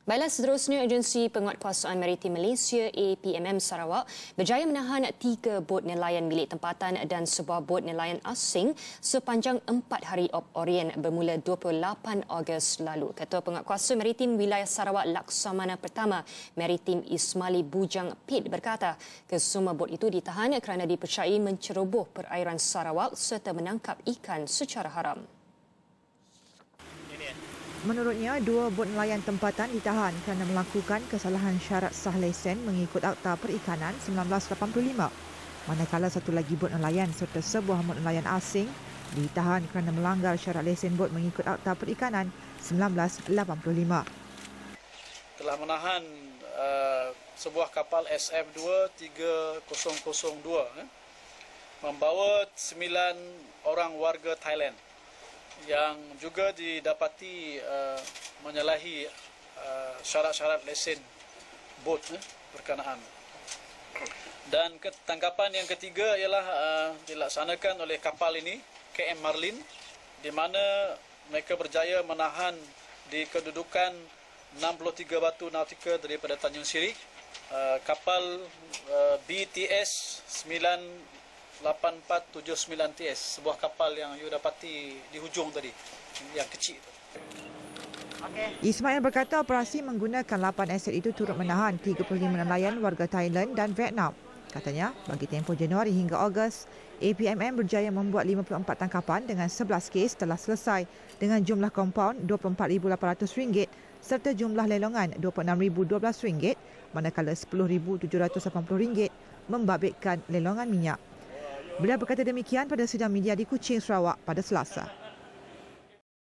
Baiklah, seterusnya agensi penguatkuasaan maritim Malaysia APMM Sarawak berjaya menahan 3 bot nelayan milik tempatan dan sebuah bot nelayan asing sepanjang 4 hari Orien bermula 28 Ogos lalu. Ketua Penguatkuasa Maritim Wilayah Sarawak Laksamana Pertama Maritim Ismaili Bujang Pit berkata kesemua bot itu ditahan kerana dipercayai menceroboh perairan Sarawak serta menangkap ikan secara haram. Menurutnya, 2 bot nelayan tempatan ditahan kerana melakukan kesalahan syarat sah lesen mengikut Akta Perikanan 1985. Manakala satu lagi bot nelayan serta sebuah bot nelayan asing ditahan kerana melanggar syarat lesen bot mengikut Akta Perikanan 1985. Telah menahan sebuah kapal SF2 3002 membawa 9 orang warga Thailand yang juga didapati menyalahi syarat-syarat lesen bot berkenaan. Dan tangkapan yang ketiga ialah dilaksanakan oleh kapal ini, KM Marlin, di mana mereka berjaya menahan di kedudukan 63 batu nautika daripada Tanjung Siri, kapal BTS 8479TS, sebuah kapal yang you dapati di hujung tadi, yang kecil. Ismail berkata operasi menggunakan 8 aset itu turut menahan 35 nelayan warga Thailand dan Vietnam. Katanya, bagi tempoh Januari hingga Ogos, APMM berjaya membuat 54 tangkapan dengan 11 kes telah selesai dengan jumlah kompaun RM24,800 serta jumlah lelongan RM26,012, manakala RM10,780 membabitkan lelongan minyak. Beliau berkata demikian pada sidang media di Kuching, Sarawak pada Selasa.